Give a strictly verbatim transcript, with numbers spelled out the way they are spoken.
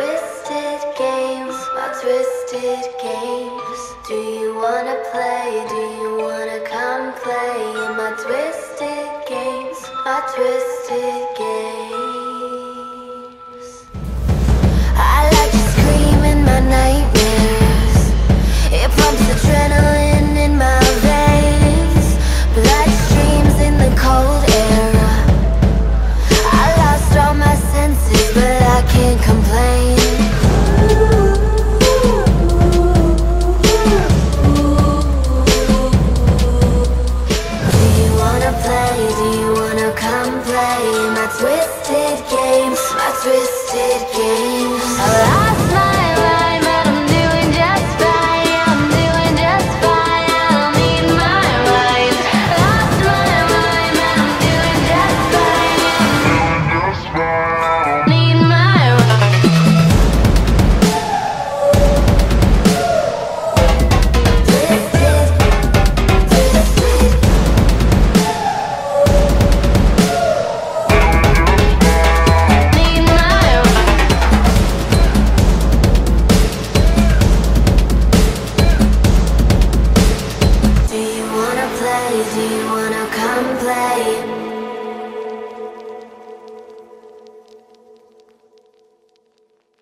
twisted games, my twisted games. Do you wanna play? Do you wanna come play in my twisted games, my twisted